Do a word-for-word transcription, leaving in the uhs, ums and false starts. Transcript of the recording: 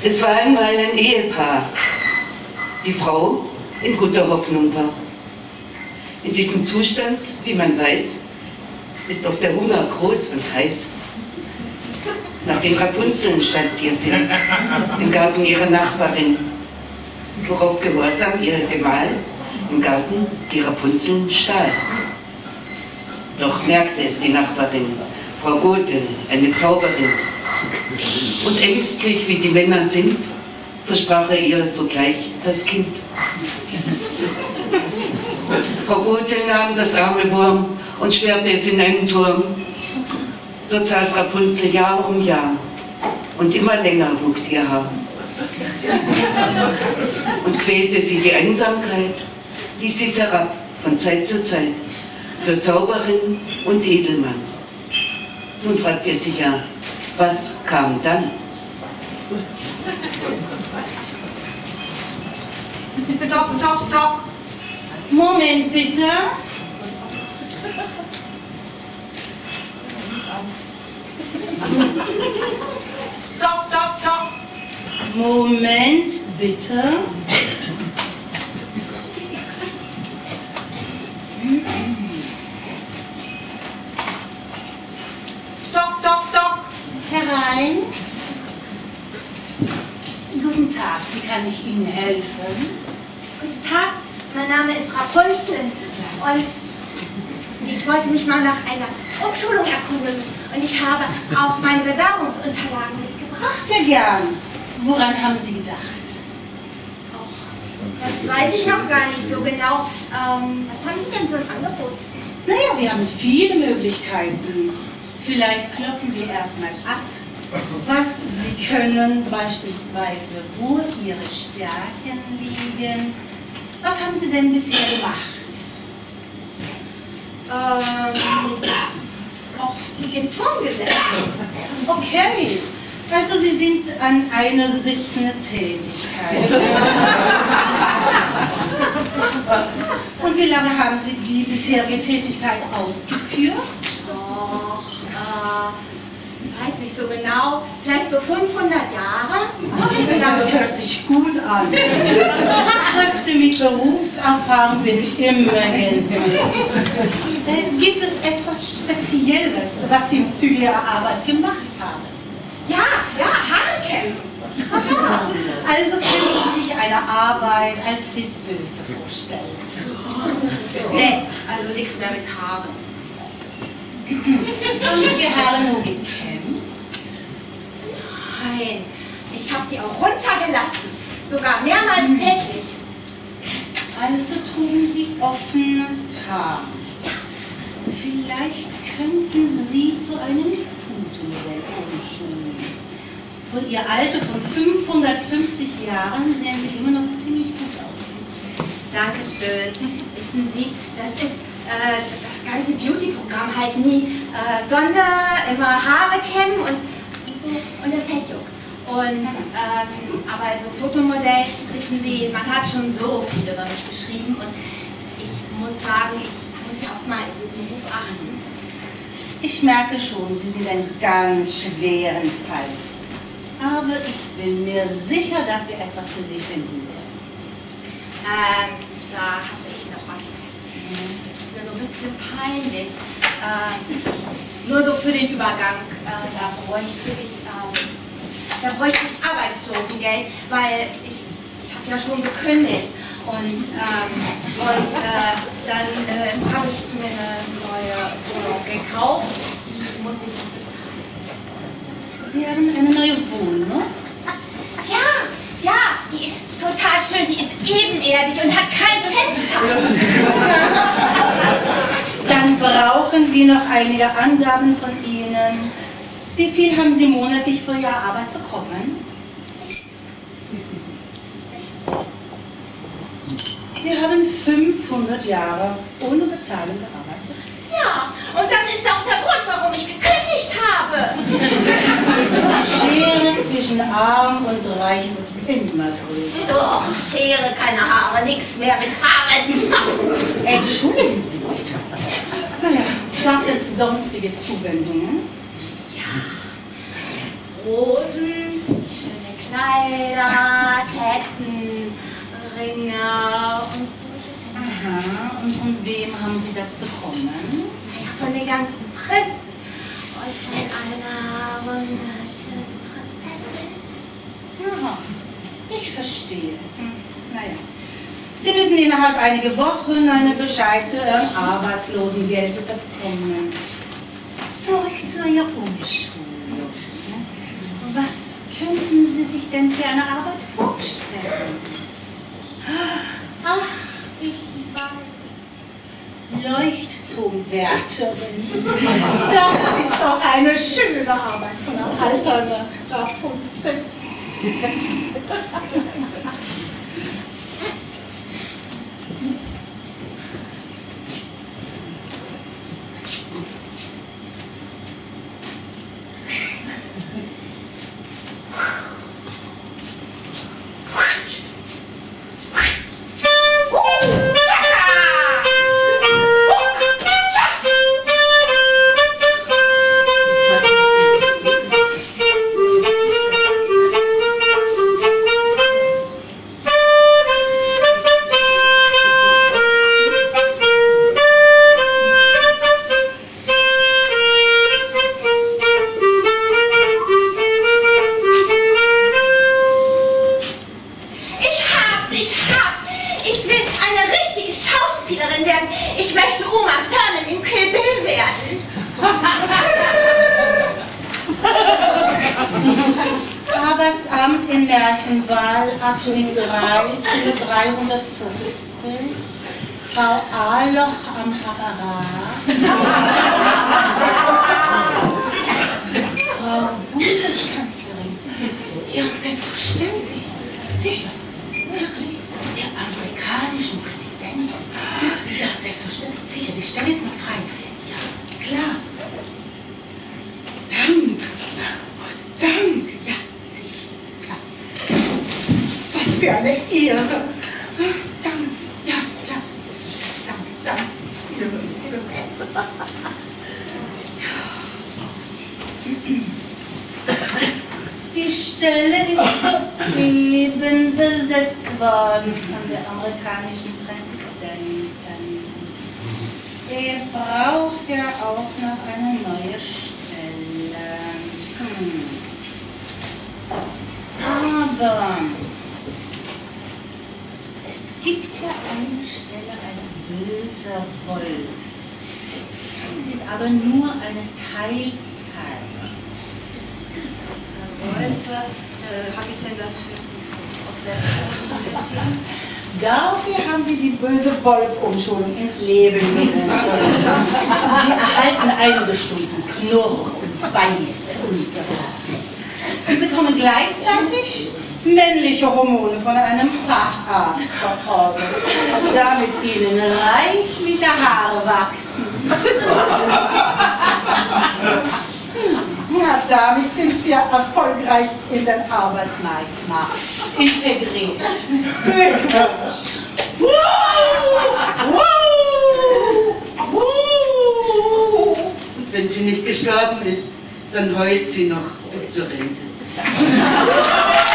Es war einmal ein Ehepaar. Die Frau in guter Hoffnung war. In diesem Zustand, wie man weiß, ist oft der Hunger groß und heiß. Nach den Rapunzeln stand ihr Sinn im Garten ihrer Nachbarin, worauf gehorsam ihr Gemahl im Garten die Rapunzeln stahl. Doch merkte es die Nachbarin, Frau Gothel, eine Zauberin, und ängstlich wie die Männer sind, versprach er ihr sogleich das Kind. Frau Gothel nahm das arme Wurm und sperrte es in einen Turm. Dort saß Rapunzel Jahr um Jahr und immer länger wuchs ihr Haar. Und quälte sie die Einsamkeit, ließ sie herab von Zeit zu Zeit für Zauberin und Edelmann. Nun fragt ihr sich ja, was kam dann? Doc, Doc, Doc. Moment bitte. Doc, Doc, Doc. Moment bitte. Doc, Doc, Doc. Herein. Guten Tag, wie kann ich Ihnen helfen? Guten Tag, mein Name ist Rapunzel und ich wollte mich mal nach einer Umschulung erkundigen und ich habe auch meine Bewerbungsunterlagen mitgebracht. Ach, sehr gern. Woran haben Sie gedacht? Och, das weiß ich noch gar nicht so genau. Ähm, was haben Sie denn so im Angebot? Naja, wir haben viele Möglichkeiten. Vielleicht klopfen wir erstmal ab, was Sie können, beispielsweise, wo Ihre Stärken liegen. Was haben Sie denn bisher gemacht? Ähm, auch mit dem Turm gesessen. Okay, also Sie sind an eine sitzende Tätigkeit. Und wie lange haben Sie die bisherige Tätigkeit ausgeführt? Doch, äh, ich weiß nicht so genau, vielleicht so fünfhundert Jahre. Das hört sich gut an. Fachkräfte mit Berufserfahrung bin ich immer gespannt. Äh, gibt es etwas Spezielles, was Sie zu Ihrer Arbeit gemacht haben? Ja, ja, Haare kämmen. Also können Sie sich eine Arbeit als Frisseuse vorstellen? Nee, also nichts mehr mit Haaren. Haben Sie die Haare nur gekämmt? Nein, ich habe die auch runtergelassen. Sogar mehrmals täglich. Also trugen Sie offenes Haar. Vielleicht könnten Sie zu einem Fotomodell umschulen. Für Ihr Alter von fünfhundertfünfzig Jahren sehen Sie immer noch ziemlich gut aus. Dankeschön. Wissen Sie, das ist äh, das ganze Beauty-Programm halt nie äh, Sonne, immer Haare kämmen und, und so und das Headjuck. Und ähm, aber so Fotomodell, wissen Sie, man hat schon so viel über mich geschrieben und ich muss sagen, ich muss ja auch mal in diesem Beruf achten. Ich merke schon, Sie sind einen ganz schweren Fall. Aber ich bin mir sicher, dass wir etwas für Sie finden werden. Ähm, da habe ich noch was. Das ist mir so ein bisschen peinlich. Ähm, nur so für den Übergang, äh, da bräuchte ich, ähm, da bräuchte ich Arbeitslosengeld, weil ich, ich habe ja schon gekündigt. Und, ähm, und äh, dann äh, habe ich mir eine neue Wohnung gekauft. Die muss ich bezahlen. Sie haben eine neue Wohnung? Ja, ja, die ist total schön. Die ist ebenerdig und hat kein Fenster. Dann brauchen wir noch einige Angaben von Ihnen. Wie viel haben Sie monatlich für Ihre Arbeit bekommen? Sie haben fünfhundert Jahre ohne Bezahlung gearbeitet. Ja, und das ist auch der Grund, warum ich gekündigt habe. Die Schere zwischen arm und reich wird immer größer. Doch, Schere, keine Haare, nichts mehr mit Haaren. Entschuldigen Sie bitte. Naja, gab es sonstige Zuwendungen? Ja, Rosen, schöne Kleider, Ketten, Ringe und solches. Aha, und von wem haben Sie das bekommen? Naja, von den ganzen Prinzen und von einer wunderschönen Prinzessin. Aha, ich verstehe. Hm, naja. Sie müssen innerhalb einiger Wochen einen Bescheid zu Ihrem Arbeitslosengeld bekommen. Zurück zu Ihrer Umschulung. Was könnten Sie sich denn für eine Arbeit vorstellen? Ach, ich weiß. Leuchtturmwärterin. Das ist doch eine schöne Arbeit von einer alternden Rapunzel. Ich möchte Uma Thurman in Kill Bill werden. Arbeitsamt in Märchenwahl, Abschnitt drei, dreihundertfünfzig. Frau A-Loch am Apparat. Frau Bundeskanzlerin. Ja, selbstverständlich. Sicher. Wirklich. Der amerikanischen Präsident. Ja, selbstverständlich. Sicher, die Stelle ist noch frei. Ja, klar. Dank. Oh, dank. Ja, sicher, ist klar. Was für eine Ehre. Dank. Ja, klar. Dank, dank. Die Stelle ist soeben besetzt worden von der amerikanischen Präsidentin. Er braucht ja auch noch eine neue Stelle. Hm. Aber es gibt ja eine Stelle als böser Wolf. Es ist aber nur eine Teilzeit. Wolfe, äh, habe ich denn dafür auch selbst Dafür haben wir die böse Wolf-Umschulung ins Leben gerufen. Sie erhalten einige Stunden Knurr und Beiß und und bekommen gleichzeitig männliche Hormone von einem Facharzt verordnet, damit ihnen reichliche Haare wachsen. Ja, damit sind sie ja erfolgreich in den Arbeitsmarkt integriert. Glückwunsch! Und wenn sie nicht gestorben ist, dann heult sie noch bis zur Rente.